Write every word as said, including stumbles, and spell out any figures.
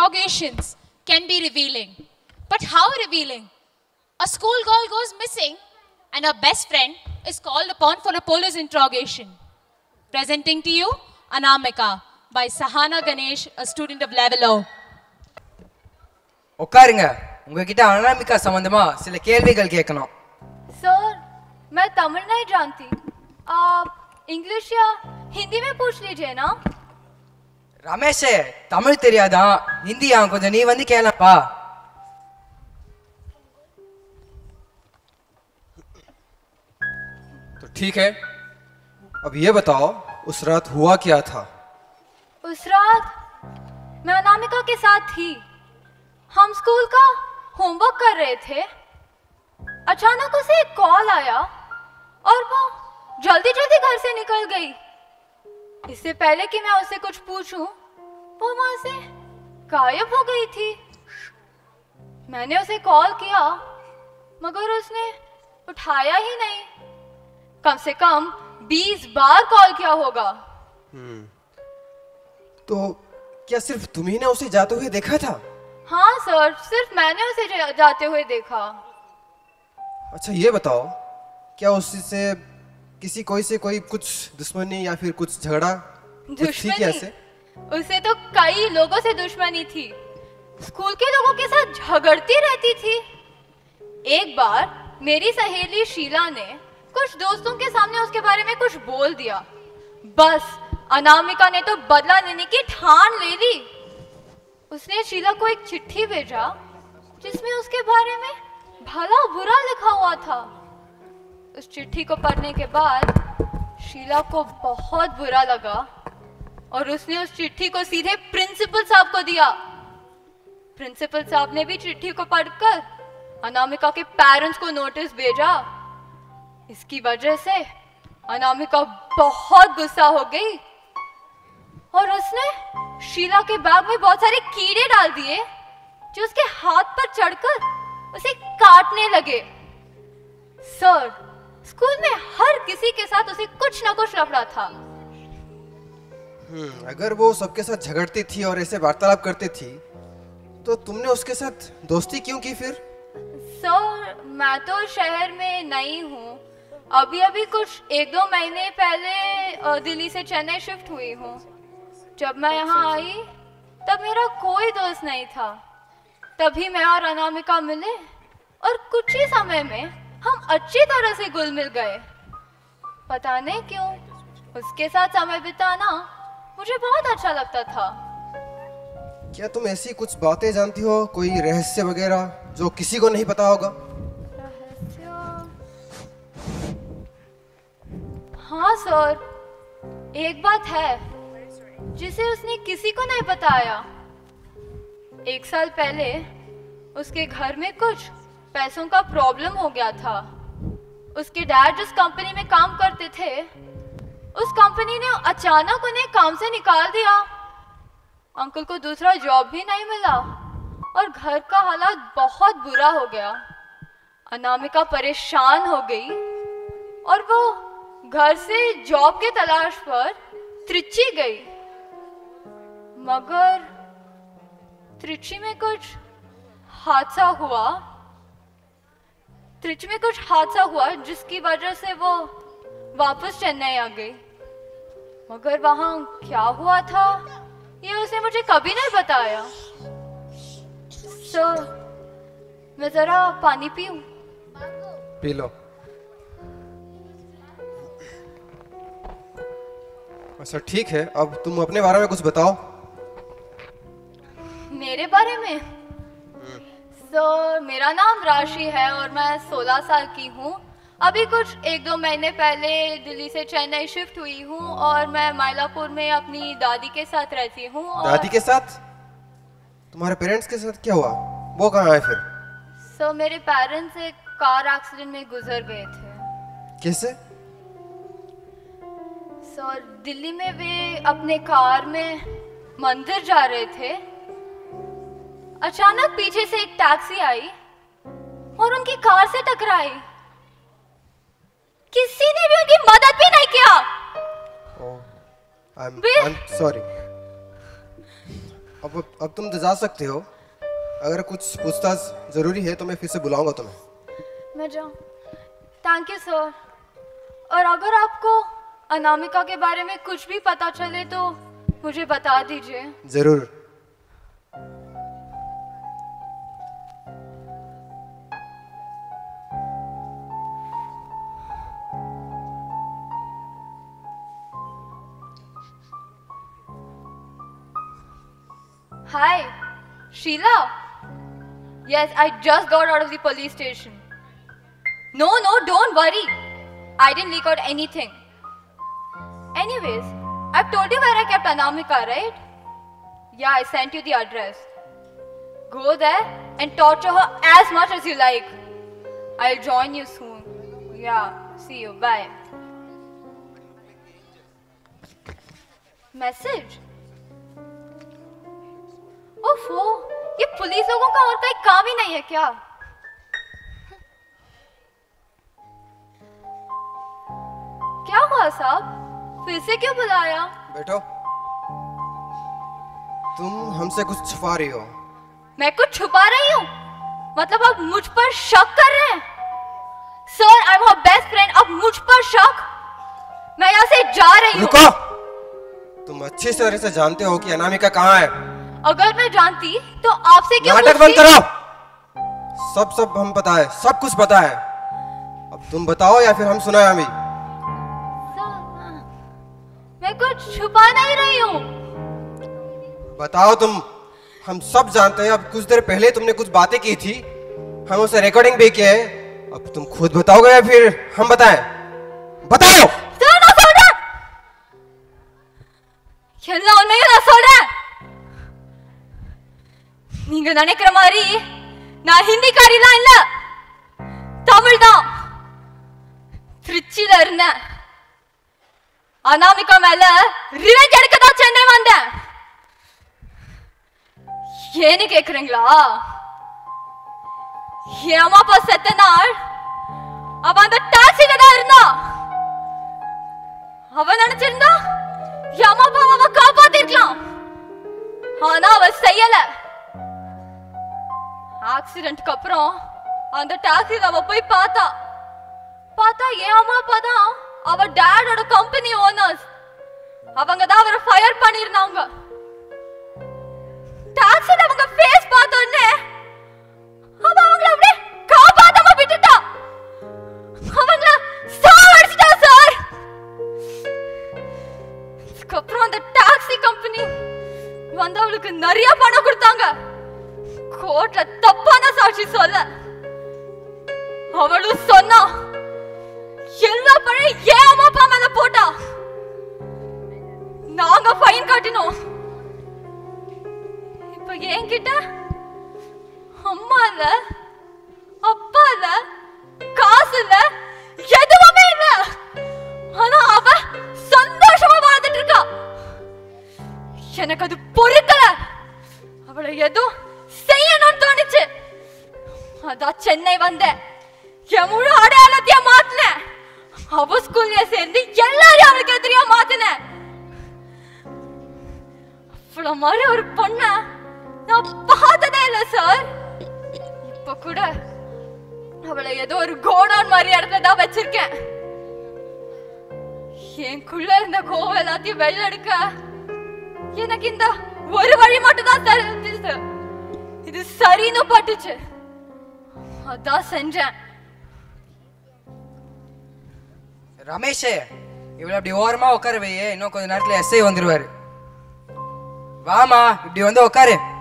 interrogations can be revealing. But how revealing? A schoolgirl goes missing and her best friend is called upon for a police interrogation. Presenting to you, Anamika by Sahana Ganesh, a student of level O. உட்காருங்க. உங்ககிட்ட அனாமிகா சம்பந்தமா சில கேள்விகள் கேட்கணும். Sir, मैं तमिल नहीं जानती. आप इंग्लिश या हिंदी में पूछ लीजिए ना. ரமேஷ், தமிழ் தெரியாதா? ஹிந்தியா? கொஞ்சம் நீ வந்து கேளப்பா. तो ठीक है, अब ये बताओ उस रात हुआ क्या था? उस रात मैं अनामिका के साथ थी. हम स्कूल का होमवर्क कर रहे थे. अचानक उसे एक कॉल आया और वो जल्दी जल्दी घर से निकल गई. इससे पहले कि मैं उससे कुछ पूछूं, वो वहां से गायब हो गई थी. मैंने उसे कॉल किया मगर उसने उठाया ही नहीं. कम से कम बीस बार कॉल किया होगा. हम्म, तो क्या सिर्फ तुम्ही ने उसे जाते हुए देखा था? हाँ सर, सिर्फ मैंने उसे जाते हुए देखा. अच्छा ये बताओ, क्या उससे किसी कोई से कोई कुछ दुश्मनी या फिर कुछ झगड़ा? दुश्मनी? ऐसे? उसे तो कई लोगों से दुश्मनी थी. स्कूल के लोगों के साथ झगड़ती रहती थी. एक बार मेरी सहेली शीला ने कुछ दोस्तों के सामने उसके बारे में कुछ बोल दिया. बस अनामिका ने तो बदला लेने की ठान ले ली. उसने शीला को एक चिट्ठी भेजा जिसमें उसके बारे में भला बुरा लिखा हुआ था. उस चिट्ठी को पढ़ने के बाद शीला को बहुत बुरा लगा और उसने उस चिट्ठी को सीधे प्रिंसिपल साहब को दिया. प्रिंसिपल साहब ने भी चिट्ठी को पढ़कर अनामिका के पेरेंट्स को नोटिस भेजा. इसकी वजह से अनामिका बहुत गुस्सा हो गई और उसने शीला के बैग में बहुत सारे कीड़े डाल दिए जो उसके हाथ पर चढ़कर उसे काटने लगे. सर, स्कूल में हर किसी के साथ उसे कुछ ना कुछ लफड़ा था. हम्म, अगर वो सबके साथ झगड़ती थी और ऐसे वार्तालाप करती थी तो तुमने उसके साथ दोस्ती क्यों की फिर? सर, मैं तो शहर में नई हूँ. अभी अभी कुछ एक दो महीने पहले दिल्ली से चेन्नई शिफ्ट हुई हूँ. जब मैं यहाँ आई तब मेरा कोई दोस्त नहीं था. तभी मैं और अनामिका मिले और कुछ ही समय में हम अच्छी तरह से घुल मिल गए. पता नहीं क्यों उसके साथ समय बिताना मुझे बहुत अच्छा लगता था. क्या तुम ऐसी कुछ बातें जानती हो, कोई रहस्य वगैरह जो किसी को नहीं पता होगा? रहस्य? हाँ सर, एक बात है जिसे उसने किसी को नहीं बताया. एक साल पहले उसके घर में कुछ पैसों का प्रॉब्लम हो गया था. उसके डैड जिस कंपनी में काम करते थे उस कंपनी ने अचानक उन्हें काम से निकाल दिया. अंकल को दूसरा जॉब भी नहीं मिला और घर का हालात बहुत बुरा हो गया. अनामिका परेशान हो गई और वो घर से जॉब के तलाश पर त्रिची गई. मगर त्रिची में कुछ हादसा हुआ. त्रिची में कुछ हादसा हुआ जिसकी वजह से वो वापस चेन्नई आ गई. मगर वहां क्या हुआ था ये उसने मुझे कभी नहीं बताया. सर, मैं जरा पानी पीऊं? P low. अच्छा ठीक है, अब तुम अपने बारे में कुछ बताओ. मेरे बारे में? सर, मेरा नाम राशि है और मैं सोलह साल की हूँ. अभी कुछ एक दो महीने पहले दिल्ली से चेन्नई शिफ्ट हुई हूँ और मैं माइलापुर में अपनी दादी के साथ रहती हूँ. और... दादी के साथ? तुम्हारे पेरेंट्स के साथ क्या हुआ? वो कहाँ है फिर? सर, मेरे पेरेंट्स एक कार एक्सीडेंट में गुजर गए थे. कैसे? सर, दिल्ली में वे अपने कार में मंदिर जा रहे थे. अचानक पीछे से एक टैक्सी आई और उनकी कार से टकराई. किसी ने भी उनकी मदद भी नहीं किया. oh, I'm, I'm sorry. अब अब तुम तो जा सकते हो। अगर कुछ पूछताछ जरूरी है तो मैं फिर से बुलाऊंगा तुम्हें। मैं जाऊँ? Thank you sir. और अगर आपको अनामिका के बारे में कुछ भी पता चले तो मुझे बता दीजिए। जरूर। Hi, Sheila. Yes, I just got out of the police station. No, no, don't worry. I didn't leak out anything. Anyways, I've told you where I kept Anamika, right? Yeah, I sent you the address. Go there and torture her as much as you like. I'll join you soon. Yeah, see you. Bye. Message? ओफो, ये police लोगों का और कोई काम ही नहीं है क्या? क्या हुआ साहब? फिर से क्यों बुलाया? बैठो। तुम हमसे कुछ छुपा रही हो। मैं कुछ छुपा रही हूँ? मतलब आप मुझ पर शक कर रहे हैं? Sir, I am her best friend, अब मुझ पर शक? मैं यहाँ से जा रही हूँ। रुको। तुम अच्छी तरह से जानते हो कि अनामिका कहाँ है। अगर मैं जानती तो आपसे क्यों नाटक बंद करो। सब सब हम पता है, सब कुछ पता है। अब तुम बताओ या फिर हम सुनाए अभी। मैं कुछ छुपा नहीं रही हूँ। बताओ तुम। हम सब जानते हैं। अब कुछ देर पहले तुमने कुछ बातें की थी, हम उसे रिकॉर्डिंग भी किए। अब तुम खुद बताओगे या फिर हम बताएं? बताओ। सर, ना सोडा। खेलना उन्हें ना सोडा। நீங்க நினைக்கிற மாதிரி நான் ஹிந்திக்காரிலாம் இல்ல, தமிழ் தான். திருச்சியில இருந்தேன். அனாமிகா மேல ரிவெஞ்ச் எடுக்க தான் சென்னை வந்தேன். ஏன்னு கேக்குறீங்களா? என் அம்மா அப்பா செத்த நாள் அவ அந்த டாக்ஸில தான் இருந்தா. அவ நினைச்சிருந்தா என் அம்மா அப்பா அவ காப்பாத்திருக்கலாம். ஆனா அவ செய்யல. ஆக்சிடென்ட்க்கு அப்புறம் அந்த டாக்ஸில அவ போய் பார்த்தா. பார்த்தா என் அம்மா அப்பா தான் அவ டாடோட கம்பெனி ஓனர்ஸ். அவங்க தான் அவரை ஃபயர் பண்ணிருந்தாங்க. டாக்ஸில அவங்க ஃபேஸ் பார்த்த உடனே அவ அவங்கள அப்படியே காப்பாத்தாம விட்டுட்டா. அவங்கள சாவடிச்சிட்டா சார். அதுக்கப்புறம் அந்த டாக்ஸி கம்பெனி வந்து அவளுக்கு நிறைய பணம் கொடுத்தாங்க. கோர்ட்ல தப்பான சாட்சி சொல்ல அவளும் சொன்னா. எல்லா பழைய ஏன் அம்மா அப்பா மேல போட்டா. நாங்க ஃபைன் கட்டினோம். இப்ப என்கிட்ட அம்மா இல்ல, அப்பா இல்ல, காசு இல்ல, எதுவுமே இல்ல. ஆனா அவ சந்தோஷமா வாழ்ந்துட்டு இருக்கா. எனக்கு அது பொறுக்கல. அவளை ஏதோ செய்யணும்னு தோணுச்சு. அதான் சென்னை வந்தேன். என் முழு அடையாளத்தையும் மாத்தினேன். அவ ஸ்கூல்ல சேர்ந்து எல்லாரையும் அவளுக்கு எதிரியா மாத்தினேன். அவ்வளவு மாதிரி ஒரு பொண்ண நான் பார்த்ததே இல்ல சார். இப்ப கூட அவளை ஏதோ ஒரு கோடவுன் மாதிரி இடத்துல தான் வச்சிருக்கேன். எனக்குள்ள இருந்த கோவம் எல்லாத்தையும் வெளில எடுக்க எனக்கு இந்த ஒரு வழி மட்டும் தான் தெரிஞ்சுச்சு. இது சரின்னு பட்டுச்சு. அதான் செஞ்சேன். ரமேஷ், இவ்வளவு அப்படி ஓரமா உட்கார வையே. இன்னும் கொஞ்ச நேரத்துல எஸ்ஐ வந்துருவாரு. வாமா, இப்படி வந்து உட்காரு.